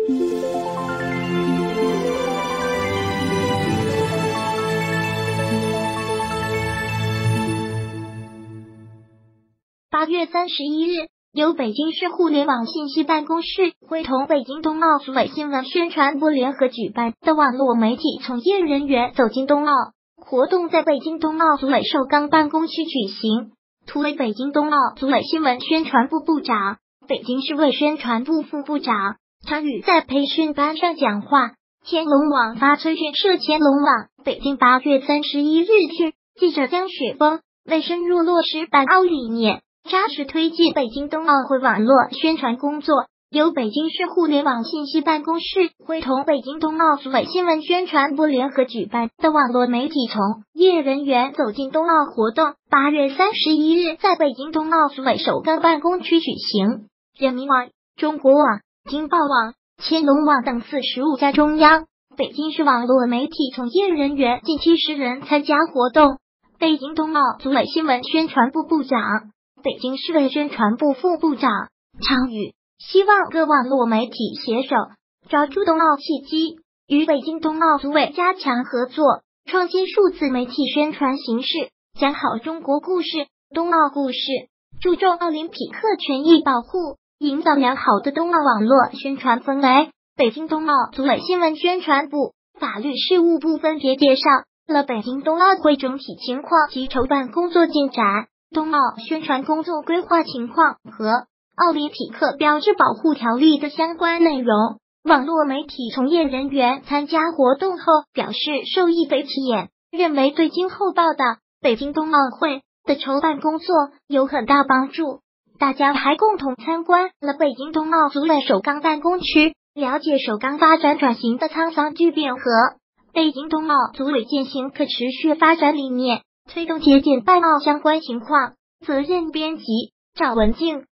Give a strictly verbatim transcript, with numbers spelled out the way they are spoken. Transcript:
八月三十一日，由北京市互联网信息办公室会同北京冬奥组委新闻宣传部联合举办的网络媒体从业人员走进冬奥活动在北京冬奥组委首钢办公区举行。图为北京冬奥组委新闻宣传部部长、北京市委宣传部副部长常宇在培训班上讲话。天龙网发推讯社天龙网，北京八月三十一日讯，记者江雪峰为深入落实办奥理念，扎实推进北京冬奥会网络宣传工作，由北京市互联网信息办公室会同北京冬奥组委新闻宣传部联合举办的网络媒体从业人员走进冬奥活动，八月三十一日在北京冬奥组委首钢办公区举行。人民网、中国网、京报网、天龙网等四十五家中央、北京市网络媒体从业人员近七十人参加活动。北京冬奥组委新闻宣传部部长、北京市委宣传部副部长常宇希望各网络媒体携手，抓住冬奥契机，与北京冬奥组委加强合作，创新数字媒体宣传形式，讲好中国故事、冬奥故事，注重奥林匹克权益保护，营造良好的冬奥网络宣传氛围。北京冬奥组委新闻宣传部法律事务部分别介绍了北京冬奥会整体情况及筹办工作进展、冬奥宣传工作规划情况和奥林匹克标志保护条例的相关内容。网络媒体从业人员参加活动后表示受益匪浅，认为对今后报道北京冬奥会的筹办工作有很大帮助。大家还共同参观了北京冬奥组委首钢办公区，了解首钢发展转型的沧桑巨变和北京冬奥组委践行可持续发展理念，推动节俭办奥相关情况。责任编辑赵文静。